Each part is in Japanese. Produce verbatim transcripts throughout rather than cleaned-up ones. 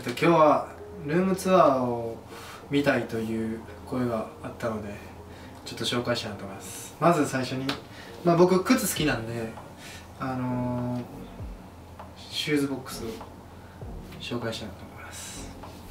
と今日はルームツアーを見たいという声があったのでちょっと紹介したいなと思います。まず最初に、まあ、僕靴好きなんで、あのー、シューズボックスを紹介したいなと思います。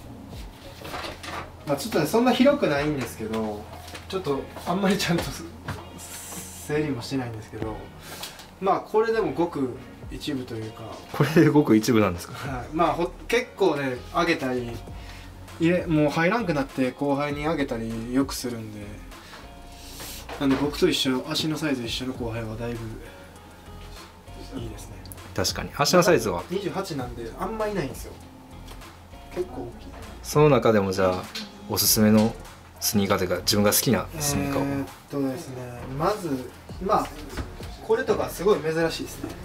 まあ、ちょっとねそんな広くないんですけど、ちょっとあんまりちゃんと整理もしてないんですけど、まあこれでもごく一部というか、 これでごく一部なんですか。 はい、まあほ結構ね上げたり入れもう入らんくなって後輩に上げたりよくするんで、なんで僕と一緒、足のサイズ一緒の後輩はだいぶいいですね。 確かに足のサイズはにじゅうはちなんであんまいないんですよ。結構大きい。 その中でもじゃあおすすめのスニーカーというか自分が好きなスニーカーを。 えーっとですね、まずまあこれとかすごい珍しいですね。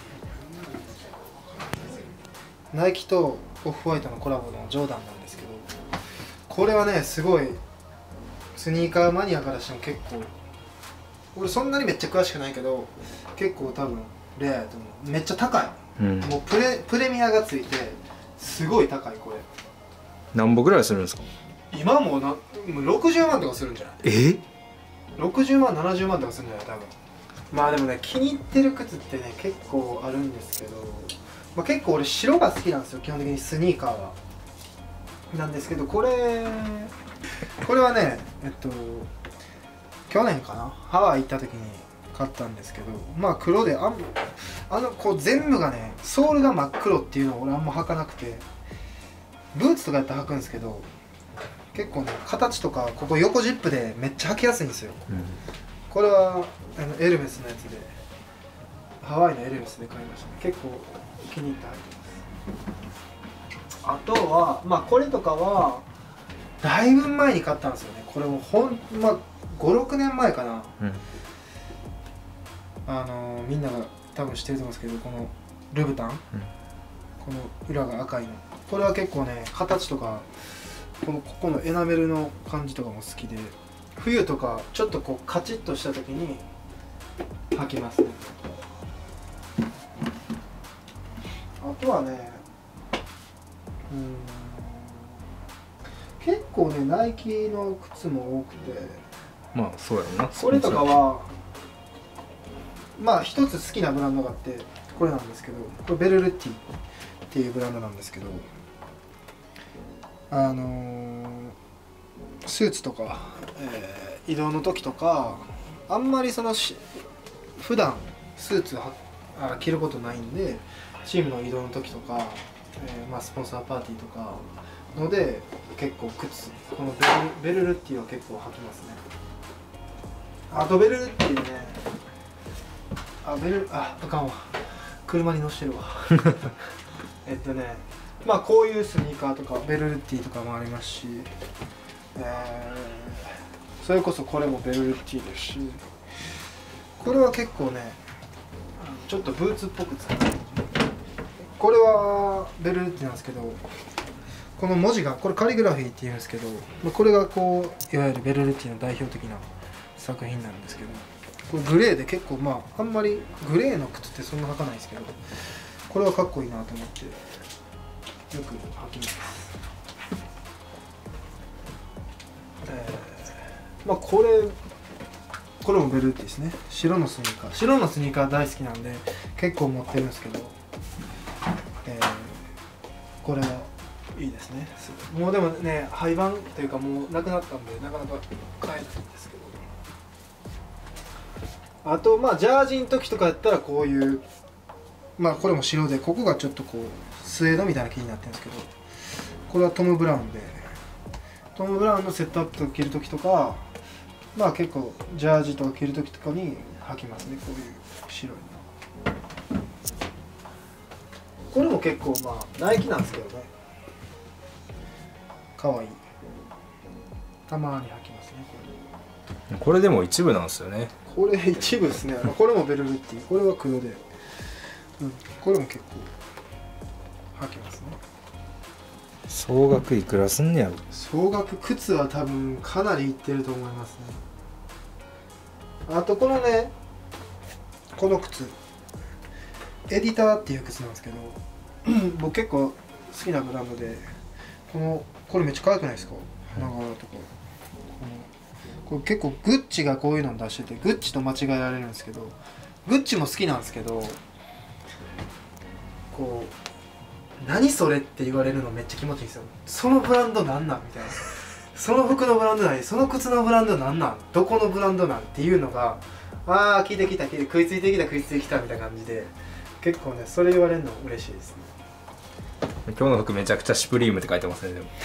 ナイキとオフホワイトのコラボのジョーダンなんですけど、これはねすごいスニーカーマニアからしても結構、俺そんなにめっちゃ詳しくないけど結構多分レアやと思う。めっちゃ高い、うん、もうプレプレミアがついてすごい高い。これ何本ぐらいするんですか今もな？もうろくじゅうまんとかするんじゃない？ えろくじゅうまんななじゅうまんとかするんじゃない多分。まあでもね気に入ってる靴ってね結構あるんですけど、まあ、結構俺白が好きなんですよ基本的にスニーカーは。なんですけどこれこれはねえっと去年かなハワイ行った時に買ったんですけど、まあ黒であんあのこう全部がねソールが真っ黒っていうのを俺あんま履かなくて、ブーツとかやったら履くんですけど結構ね形とかここ横ジップでめっちゃ履きやすいんですよ、うん、これはあのエルメスのやつでハワイのエルメスで買いましたね。結構気に入って履いてます。あとはまあこれとかはだいぶ前に買ったんですよね。これもほんまあごろくねんまえかな、うん、あのー、みんなが多分知ってると思うんですけどこのルブタン、うん、この裏が赤いの、これは結構ね形とかこのここのエナメルの感じとかも好きで、冬とかちょっとこうカチッとした時に履きますね。あとはね、うん結構ねナイキの靴も多くて、 まあそうやろな。 これとかはまあ一つ好きなブランドがあってこれなんですけど、これベルルッティっていうブランドなんですけど、あのー、スーツとか、えー、移動の時とかあんまりそのし普段スーツはあ着ることないんで、チームの移動の時とか、えーまあ、スポンサーパーティーとかので結構靴このベルベルルッティは結構履きますね。あとベルルッティね、あベルああかんわ車に乗してるわえっとねまあこういうスニーカーとかベルルッティとかもありますし、えー、それこそこれもベルルッティですし、これは結構ねちょっとブーツっぽく使ってる。これはベルルッティなんですけど、この文字がこれカリグラフィーっていうんですけど、これがこういわゆるベルルッティの代表的な作品なんですけど、これグレーで結構まああんまりグレーの靴ってそんな履かないですけど、これはかっこいいなと思ってよく履きます。えー、まあこれこれもベルルッティですね。白のスニーカー白のスニーカー大好きなんで結構持ってるんですけど、えー、これはいいですね。もうでもね廃盤というかもうなくなったんでなかなか買えないんですけど、あとまあジャージの時とかやったらこういうまあこれも白でここがちょっとこうスウェードみたいな気になってるんですけど、これはトム・ブラウンでトム・ブラウンのセットアップとか着る時とかまあ結構ジャージとか着る時とかに履きますね。こういう白いのこれも結構まあナイキなんですけどねかわいい。たまに履きますね。 これこれでも一部なんですよね。 これ一部ですね。これもベルルッティ、これは黒で、うん、これも結構履きますね。 総額いくらすんねやろ。 総額靴は多分かなりいってると思いますね。あとこのねこの靴エディターっていう靴なんですけど僕結構好きなブランドでこのこれめっちゃ可愛くないですか、花柄とか。このこれ結構グッチがこういうの出してて、グッチと間違えられるんですけど、グッチも好きなんですけど、こう何それって言われるのめっちゃ気持ちいいんですよ。そのブランドなんなんみたいな、その服のブランド何、その靴のブランドなんなん、どこのブランドなんっていうのが、ああ聞いてきた聞いて食いついてきた食いついてきたみたいな感じで、結構ねそれ言われるの嬉しいですね。 今日の服めちゃくちゃシュプリームって書いてますね。でも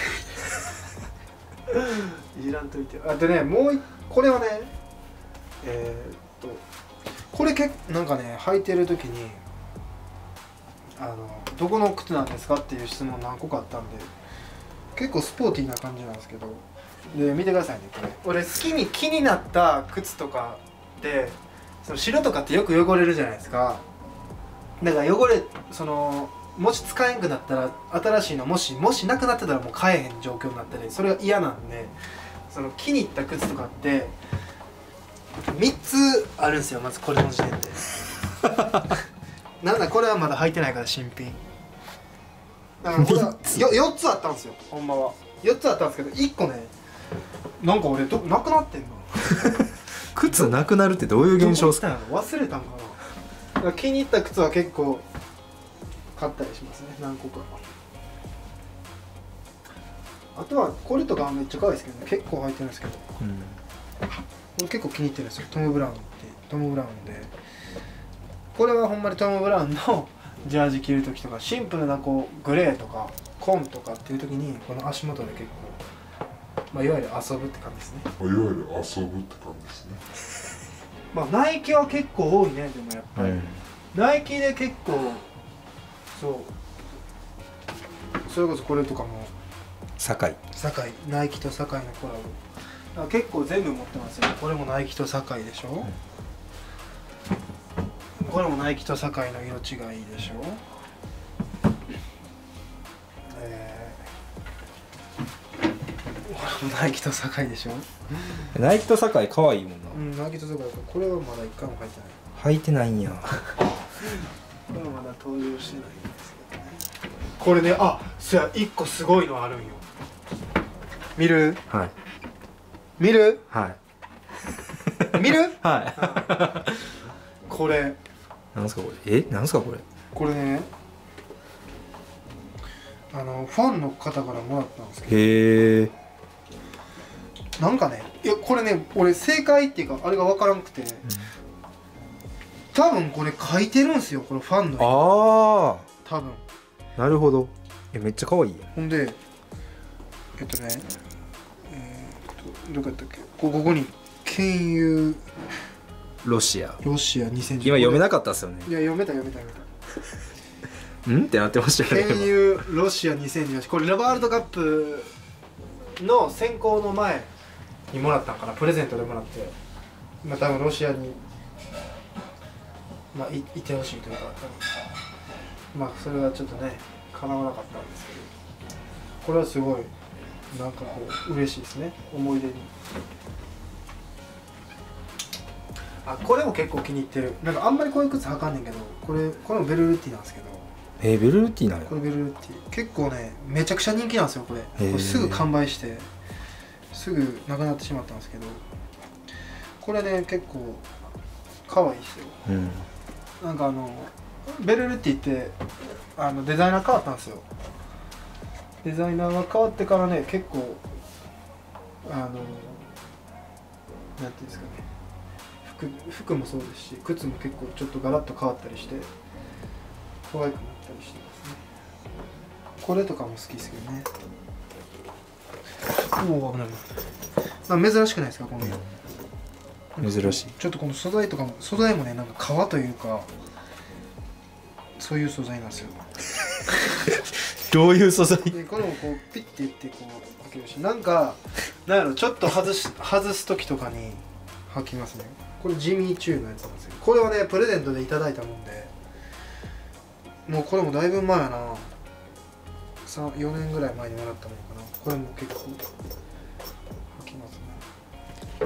いじらんといて。あでね、もう一これはね、えー、っとこれけなんかね履いてる時に、あのどこの靴なんですかっていう質問何個かあったんで、結構スポーティーな感じなんですけど、で見てくださいね、これ俺好きに気になった靴とかで、その白とかってよく汚れるじゃないですか。だから汚れそのもし使えんくなったら新しいのもしもしなくなってたらもう買えへん状況になったり、それが嫌なんで、その気に入った靴とかってみっつあるんですよ、まずこれの時点でなんだこれはまだ履いてないから新品だからこれはよよっつあったんですよ、ほんまはよっつあったんですけど、いっこねなんか俺どなくなってんの靴なくなるってどういう現象ですか？ どこ行ったんやろ、忘れたんかな。だから気に入った靴は結構買ったりしますね、何個か。あとはこれとかはめっちゃ可愛いですけどね、結構履いてるんですけど、 うん、 これ結構気に入ってるんですよ、トム・ブラウンってトム・ブラウンで、これはほんまにトム・ブラウンのジャージ着る時とか、シンプルなこうグレーとか紺とかっていう時にこの足元で結構、まあ、いわゆる遊ぶって感じですね。 いわゆる遊ぶって感じですね。 まあナイキは結構多いね、でもやっぱり、うん、ナイキで結構そうそれこそこれとかも堺堺ナイキと堺のコラボ、だから結構全部持ってますよ。これもナイキと堺でしょ、うん、これもナイキと堺の色違いでしょ、えー、これもナイキと堺でしょナイキと堺可愛いもんな。 うん、ナイキと堺、これはまだ一回も履いてない。 履いてないんやこれはまだ登場してないんですけどね。これね、あ、そや一個すごいのあるんよ。見る？ はい。 見る？ はい。 見る？ はい。 これ。 なんすかこれ？え、なんすかこれ？ これね、あのファンの方からもらったんですけど。 へえ。 なんかね、いやこれね、俺正解っていうかあれが分からんくて、うん、多分これ書いてるんすよ、このファンの。 ああ。 多分。 なるほど。え、めっちゃ可愛いやん。 ほんで、えっとね、えー、っとどこやったっけ、こここに金融ロシアロシアにせんじゅう。 今読めなかったっすよね。 いや読めた読めた読めたうんってなってましたよね。 金融ロシアにせんじゅうよん、これワールドカップの選考の前にもらったんかな、プレゼントでもらって、まあ多分ロシアに、まあ、い, いてほしいというか、まあそれはちょっとね叶わなかったんですけど、これはすごいなんかこう嬉しいですね、思い出に。あ、これも結構気に入ってる。なんかあんまりこういう靴履かんねんけど、これこれもベルルッティなんですけど。 えー、ベルルッティなんや。 これベルルッティ結構ねめちゃくちゃ人気なんですよ。これ、これすぐ完売してすぐなくなってしまったんですけど、これね結構可愛いですよ、うん、なんかあのベルルッティってあのデザイナー変わったんですよ。デザイナーが変わってからね結構あのなんていうんですかね、服, 服もそうですし靴も結構ちょっとガラッと変わったりして可愛くなったりしてますね。これとかも好きですけどね。おお危ない危ない。珍しくないですかこの色。 珍しい。 ちょっとこの素材とかも素材もねなんか革というかそういう素材なんですよ。 どういう素材？ でこれもこうピッていってこう履けるし、なんかなんやろちょっと外し外す時とかに履きますね。これジミーチューのやつなんですよ。これはねプレゼントでいただいたもんで、もうこれもだいぶ前やな、よねんぐらい前にもらったものかな。これも結構履きますね。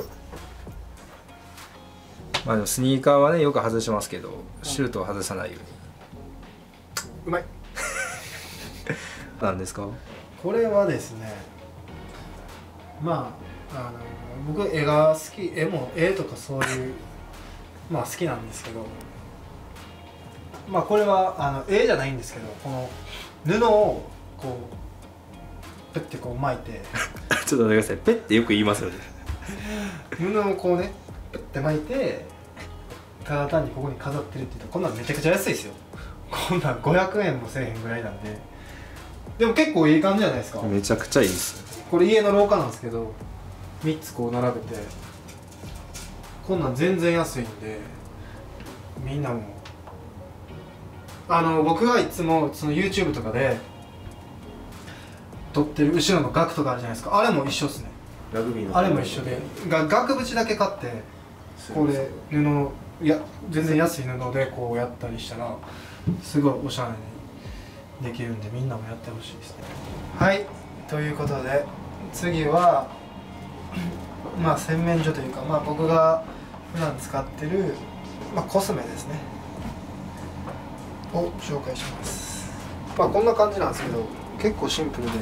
まあでもスニーカーはねよく外しますけど、シュートを外さないように。 うまい。 なんですか？ これはですね、まあ、あの僕絵が好き、絵も絵とかそういうまあ好きなんですけど、まあこれはあの絵じゃないんですけど、この布をこうペッてこう巻いてちょっと待ってください。ペッてよく言いますよね。 布をこうねペッて巻いてただ単にここに飾ってるって言ったらこんなんめちゃくちゃ安いですよ。こんなんごひゃくえんもせえへんぐらいなんで、でも結構いい感じじゃないですか。 めちゃくちゃいいですよ。 これ家の廊下なんですけどみっつこう並べて、こんなん全然安いんでみんなもあの僕がいつもその YouTube とかで撮ってる後ろの額とかあるじゃないですか、あれも一緒っすね。 ラグビーのあれも一緒でが額縁だけ買ってこれ布いや全然安い布でこうやったりしたらすごいおしゃれにできるんで、みんなもやってほしいですね。はい、ということで次はまあ洗面所というか、まあ僕が普段使ってる、まあ、コスメですねを紹介します。まあこんな感じなんですけど結構シンプルで、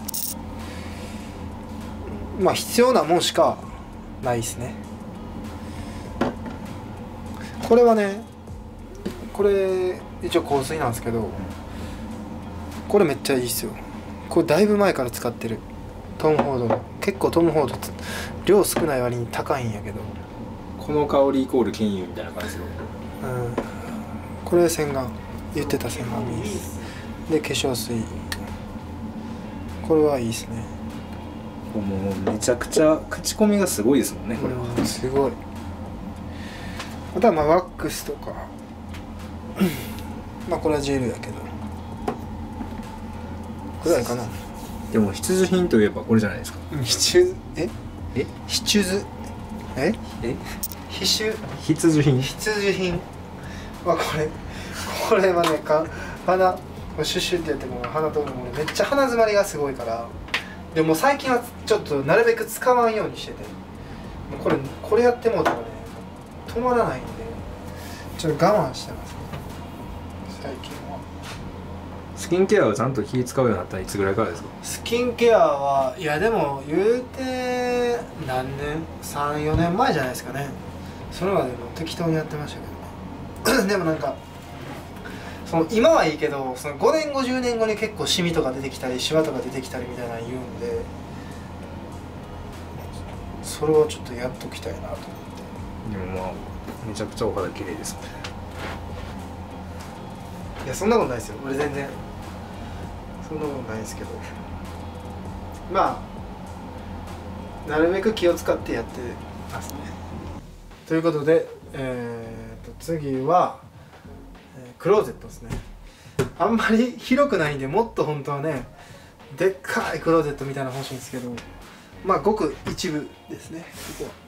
まあ必要なもんしかないですね。これはね、これ一応香水なんですけど、これめっちゃいいっすよ。これだいぶ前から使ってるトム・フォードの、結構トム・フォード量少ない割に高いんやけど、 この香りイコール金融みたいな感じの。 うん、これ洗顔、言ってた洗顔いいですで、化粧水、これはいいですね。 もうめちゃくちゃ口コミがすごいですもんね、これは。 うん、すごい。あとはまあワックスとかまあこれはジェルやけどぐらいかな。 でも必需品といえばこれじゃないですか。 必需ええ必需ええ必需必需品必需品はこれこれはねか鼻シュッシュってやっても鼻通るもんめっちゃ鼻詰まりがすごいから、でも最近はちょっとなるべく使わんようにしてて、もうこれこれやってもうたらね止まらないんでちょっと我慢してますね最近は。 スキンケアをちゃんと気使うようになったらいつぐらいからですか？ スキンケアはいやでも言うて何年 さん,よ 年前じゃないですかね。それまでも適当にやってましたけどねでもなんかその今はいいけど、そのごねんごじゅうねんごに結構シミとか出てきたりシワとか出てきたりみたいなの言うんで、それはちょっとやっときたいなと思って。 でもまあめちゃくちゃお肌綺麗ですもんね。 いやそんなことないですよ、俺全然そんなことないですけど、まあなるべく気を使ってやってますね。ということで、えー、と次は、えークローゼットですね。あんまり広くないんで、もっと本当はねでっかいクローゼットみたいなの欲しいんですけど、まあごく一部ですねここは。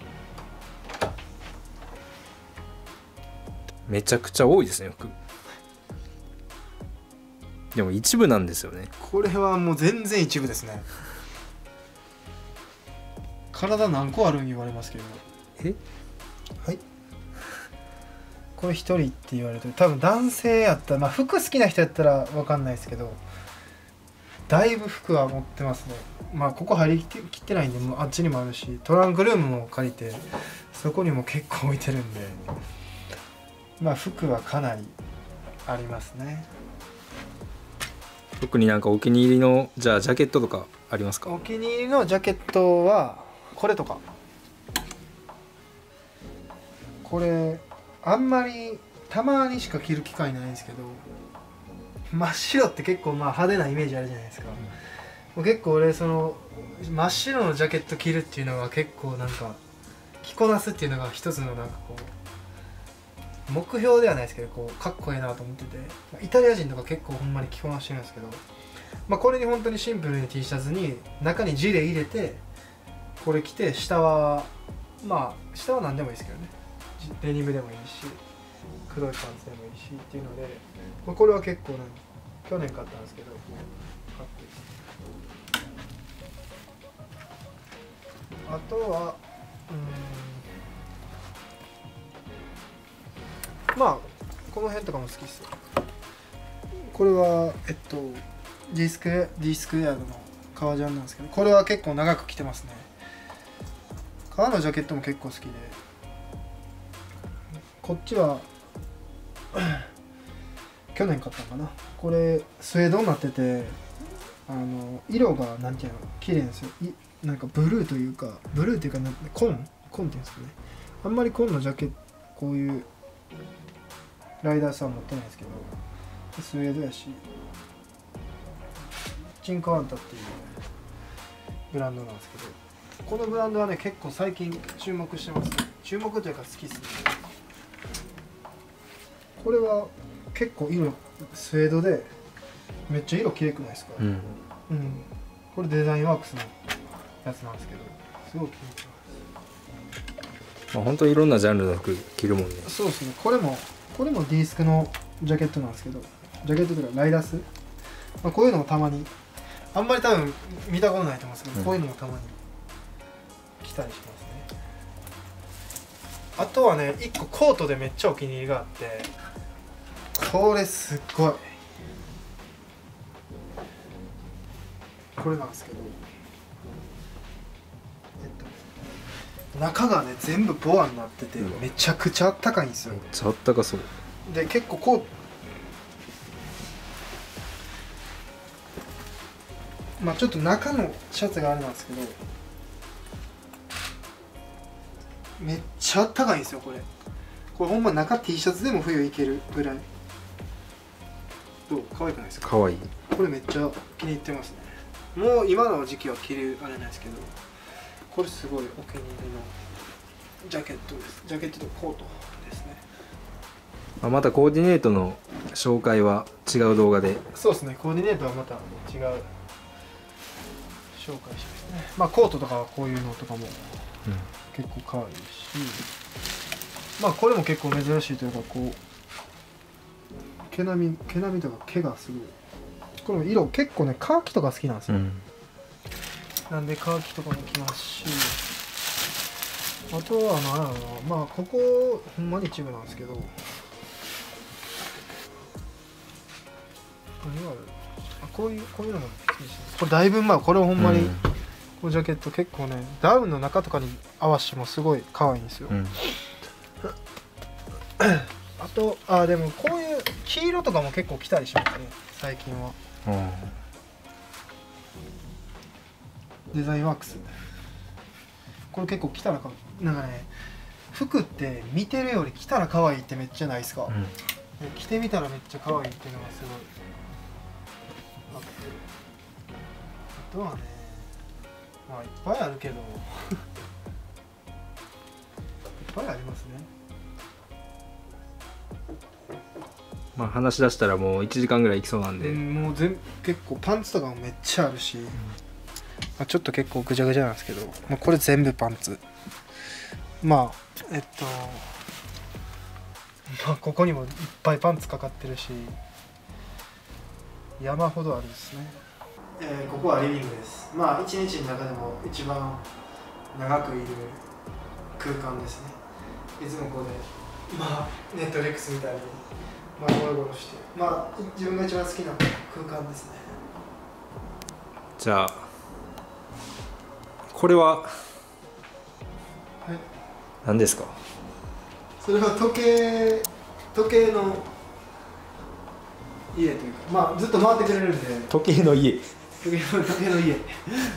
めちゃくちゃ多いですね、服。でも一部なんですよね。 これはもう全然一部ですね。体何個あるん言われますけど、 えはいこれ一人って言われてる、多分男性やったら、まあ服好きな人やったら分かんないですけど、だいぶ服は持ってますね。まあここ入りきってないんで、もうあっちにもあるし、トランクルームも借りてそこにも結構置いてるんで、まあ服はかなりありますね。 特になんかお気に入りのじゃあジャケットとかありますか？ お気に入りのジャケットはこれとか、これあんまりたまにしか着る機会ないんですけど、真っ白って結構まあ派手なイメージあるじゃないですか、うん、結構俺その真っ白のジャケット着るっていうのが結構なんか着こなすっていうのが一つのなんかこう目標ではないですけど、こうかっこいいなと思ってて、イタリア人とか結構ほんまに着こなしてるんですけど、まあ、これに本当にシンプルに T シャツに中にジレ入れてこれ着て、下はまあ下は何でもいいですけどね、デニムでもいいし黒いパンツでもいいしっていうので、まあ、これは結構ね去年買ったんですけど買って、あとはうんまあこの辺とかも好きっすよ。これはえっとディスクディスクエアードの革ジャンなんですけど、これは結構長く着てますね。革のジャケットも結構好きで、こっちは去年買ったのかな。これスウェードになってて、あの色がなんていうの綺麗ですよ。いなんかブルーというか、ブルーっていうかなん紺紺っていうんですかね。あんまり紺のジャケット、こういうライダースは持ってないですけど、スウェードやし、チンクワンタっていうブランドなんですけど、このブランドはね結構最近注目してますね。注目というか好きですね。これは結構色スウェードでめっちゃ色綺麗くないですか？うん、うん、これデザインワークスのやつなんですけど、すごい気に入ってます。 まあ本当にいろんなジャンルの服着るもんね。 そうですね。これもこれもディスクのジャケットなんですけど、ジャケットというかライダース、まあ、こういうのもたまに、あんまり多分見たことないと思うんですけど、うん、こういうのもたまに着たりしますね。あとはね、いっこコートでめっちゃお気に入りがあって、これすっごいこれなんですけど、えっと中がね全部ボアになってて、うん、めちゃくちゃあったかいんですよ。 めっちゃあったかそうで、結構こう、まあちょっと中のシャツがあれなんですけど、めっちゃあったかいんですよ。これこれほんま中 T シャツでも冬いけるぐらい。どう？可愛くないですか？ 可愛い。 これめっちゃ気に入ってますね。もう今の時期は着るあれなんですけど、これすごいお気に入りのジャケットです。ジャケットとコートですね。 あ、またコーディネートの紹介は違う動画で。 そうですね。コーディネートはまた違う紹介しますね。まあコートとかはこういうのとかも結構可愛いし、まあこれも結構珍しいというか、こう毛並み毛並みとか毛がすごい。これも色結構ねカーキとか好きなんですよ。うん、なんでカーキとかも着ますし、あとは何やろな、まあここほんまに一部なんですけど、何がある？あ、こういうこういうのも好きですね。これだいぶ前、これほんまに、うん、このジャケット結構ねダウンの中とかに合わせてもすごい可愛いんですよ。うん、あとあでもこういう黄色とかも結構着たりしますね最近は。うん、デザインワークス、これ結構着たらかなんかね、服って見てるより着たら可愛いってめっちゃないですか？うん、着てみたらめっちゃ可愛いっていうのがすごいあって、あとはね、まあいっぱいあるけどいっぱいありますね。 まあ話し出したらもういちじかんぐらいいきそうなんで、 うん、もう全結構パンツとかもめっちゃあるし、うん、まあ、ちょっと結構ぐちゃぐちゃなんですけど、まあ、これ全部パンツ、まあえっとまあここにもいっぱいパンツかかってるし山ほどあるんですね。えー、ここはリビングです。まあ一日の中でも一番長くいる空間ですね。いつもここでまあネットフリックスみたいにまあゴロゴロして、まあ自分が一番好きな空間ですね。 じゃあこれは、はい、何ですか？ それは時計時計の家というか、まあずっと回ってくれるんで。 時計の家。 時計の時計の家。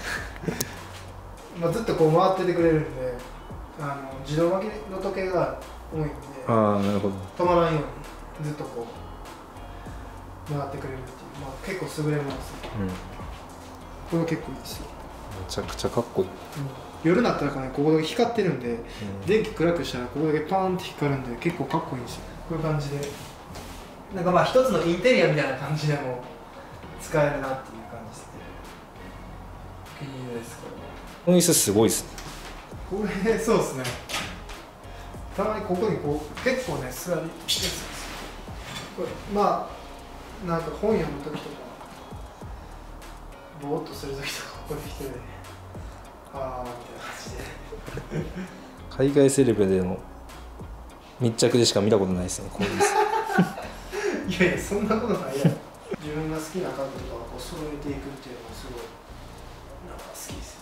まあずっとこう回っててくれるんで、あの自動巻きの時計が多いんで、 ああなるほど。 止まらんようにずっとこう回ってくれるっていう、まあ結構優れものですね。うん、これは結構いいですよ。 めちゃくちゃかっこいい。うん、 夜になったらね、ここだけ光ってるんで、うん、電気暗くしたらここだけパーンって光るんで結構かっこいいんですよ。こういう感じでなんかまあ一つのインテリアみたいな感じでも使えるなっていう感じですね。お気に入りです。 この椅子すごいですね。 これそうですね。たまにここにこう結構ね座りこれまあなんか本読む時とかぼーっとする時とかここで一人でああみたいな感じで海外セレブでの密着でしか見たことないですね、こういう椅子。 いやいやそんなことないやろ。自自分が好きな家具とかをこう揃えていくっていうのもすごいなんか好きですね。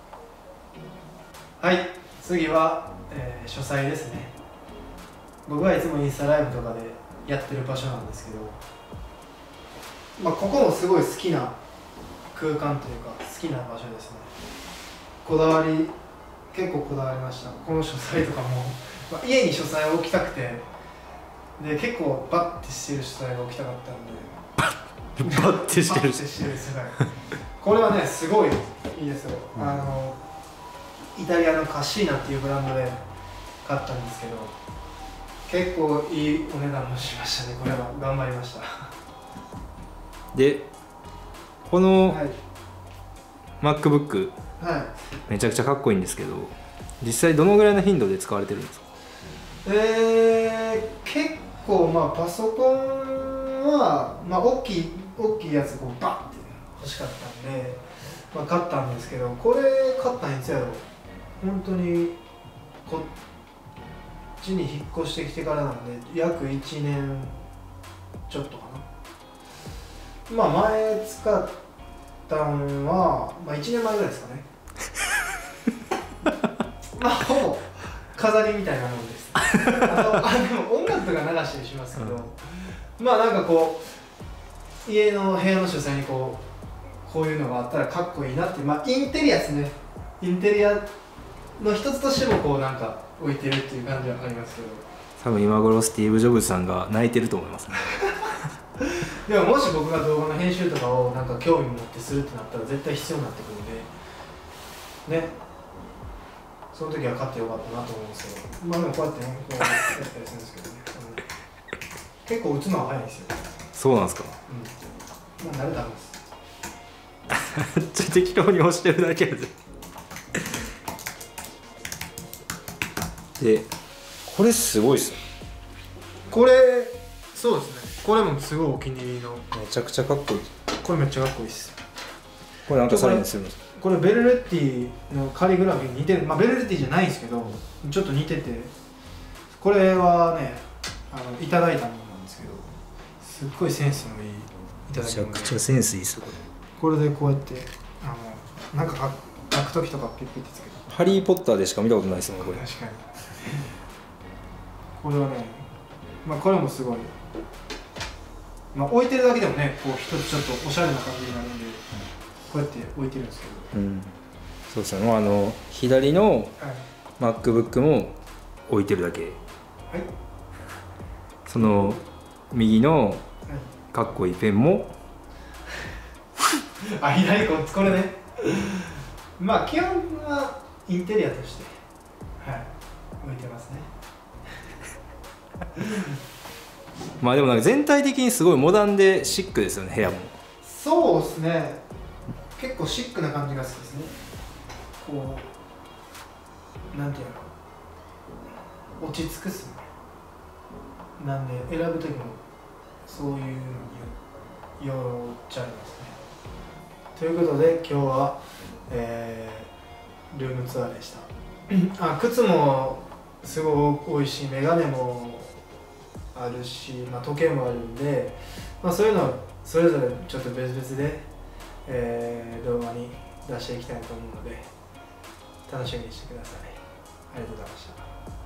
はい、次は、えー、書斎ですね。僕はいつもインスタライブとかでやってる場所なんですけど、まあ、ここもすごい好きな空間というか好きな場所ですね。こだわり結構こだわりました。この書斎とかも、まあ、家に書斎を置きたくて、で結構バッてしてる書斎が置きたかったんでバッてしてるバッてしてる書斎これはねすごいいいですよ。あのイタリアのカッシーナっていうブランドで買ったんですけど、結構いいお値段もしましたね。これは頑張りました。 でこのはい、 MacBook はい、 めちゃくちゃかっこいいんですけど、実際どのぐらいの頻度で使われてるんですか？ えー、結構まあパソコンは、まあ、大きい大きいやつこうバッて欲しかったんで、まあ、買ったんですけど、これ買ったんいつやろ、本当にこっちに引っ越してきてからなんで約いちねんちょっとかな。まあ前使ったんは、まあ、いちねんまえぐらいですかねまあほぼ飾りみたいなもんですあとあでも音楽とか流したりしますけど、うん、まあなんかこう家の部屋の書斎にこうこういうのがあったらかっこいいなって、まあインテリアですね。インテリアの一つとしてもこうなんか置いてるっていう感じはありますけど、 多分今頃スティーブ・ジョブズさんが泣いてると思いますねでももし僕が動画の編集とかをなんか興味持ってするってなったら絶対必要になってくるんでね、その時は買ってよかったなと思うんですけど、まあでもこうやってねこうやったりするんですけどね結構打つのは早いんですよ。 そうなんですか？ うん、まあ慣れたんですちょっと適当に押してるだけででこれすごいっすよ。 これそうですね、これもすごいお気に入りの、 めちゃくちゃかっこいい。 これめっちゃかっこいいです。 これなんかサインするんですか？ これベルレッティのカリグラフィーに似てる、まあベルレッティじゃないんですけどちょっと似てて、これはねあのいただいたものなんですけど、すっごいセンスのいいいただき物で、 めちゃくちゃセンスいいっすよ。 これでこうやってあのなんか書くときとかピッピッてつけて、 ハリー・ポッターでしか見たことないですもんこれ。 確かにこれはね、まあこれもすごい、まあ置いてるだけでもねこう一つちょっとおしゃれな感じになるんで、こうやって置いてるんですけど、 うん、そうですね。もうあの左のはい、 MacBook も置いてるだけ、 はい、 その右のはい、 かっこいいペンもあ、左こっちこれねまあ基本はインテリアとしてはい置いてますねまあでもなんか全体的にすごいモダンでシックですよね、部屋も。 そうですね、結構シックな感じが好きですね。こうなんていうの、落ち着くっすね。なんで選ぶ時もそういうのによっちゃいますね。ということで今日は、えー、ルームツアーでしたあ、靴もすごく多いし、メガネもあるし、まあ、時計もあるんで、まあ、そういうのをそれぞれちょっと別々で、えー、動画に出していきたいと思うので楽しみにしてください。ありがとうございました。